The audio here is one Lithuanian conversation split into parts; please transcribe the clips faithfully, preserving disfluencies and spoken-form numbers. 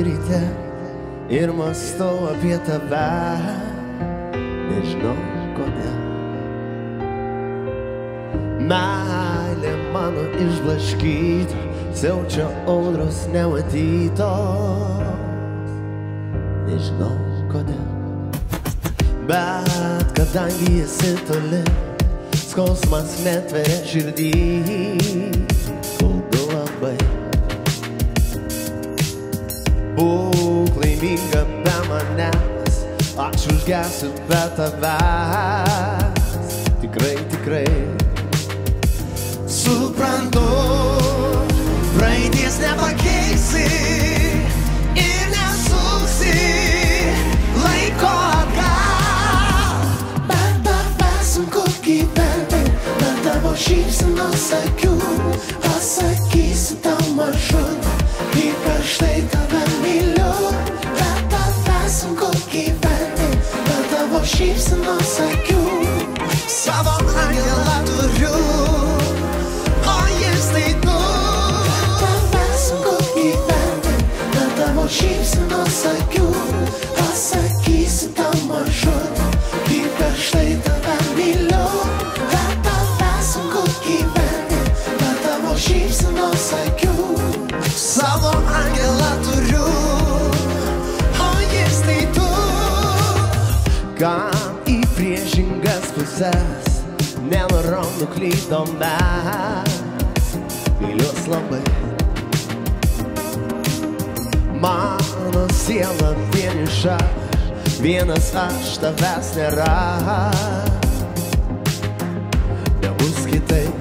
ryte ir mąstau apie tave, nežinau kodėl. Meilė mano išblaškyta, siaučia audros nematytos, nežinau kodėl. Bet kadangi esi toli, skausmas netveria širdį, skaudu labai. Būk laiminga be manęs, aš užgesiu be tavęs, tikrai, tikrai. Suprantu, praeities nepakeisi ir nesuksi laiko atgal. Bet tave sunku gyventi, be tavo šypsenos akių pasakysiu tau maršrutą, kaip aš tai tave myliu. Bet tave sunku gyventi, be tavo šypsenos akių. Savo angelą turiu, o jis tai tu. Tave sunku gyventi, be tavo šypsenos akių pasakysiu tau maršrutą, kaip aš tai tave myliu. Bet tave sunku gyventi, be tavo šypsenos akių. Savo angelą turiu, o jis tai tu. Kam į priešingas pusės nenorom nuklydom mes, myliuos labai. Mano siela vieniša, vienas aš tavęs nėra, nebus kitaip.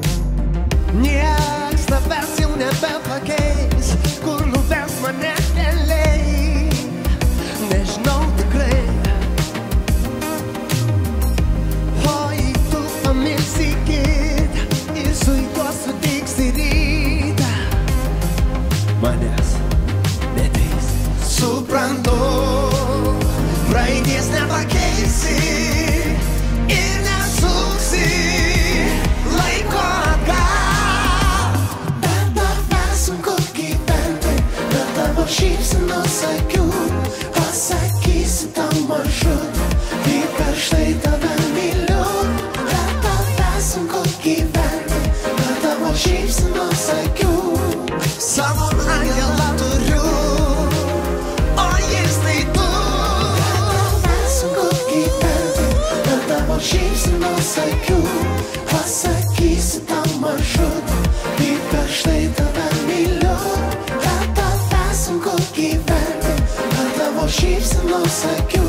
Nieks tavęs jau nebepakeis, kur nuves mane keliai, nežinau tikrai. O jei tu pamilsi kitą ir su juo sutiksi rytą, manęs neteis. Suprantu, praeities nepakeisi ir nesuksi laiko atgal. Bet tave sunku gyventi, be tavo šypsenos akių pasakysiu tau maršrutą, kaip aš tai tave myliu. Bet tave sunku gyventi, be tavo šypsenos akių. Savo angelą turiu, o jis tai tu. Tave sunku gyventi, be tavo šypsenos akių pasakysiu tau maršrutą, kaip aš tai tave myliu. Bet tave sunku gyventi, be tavo šypsenos akių.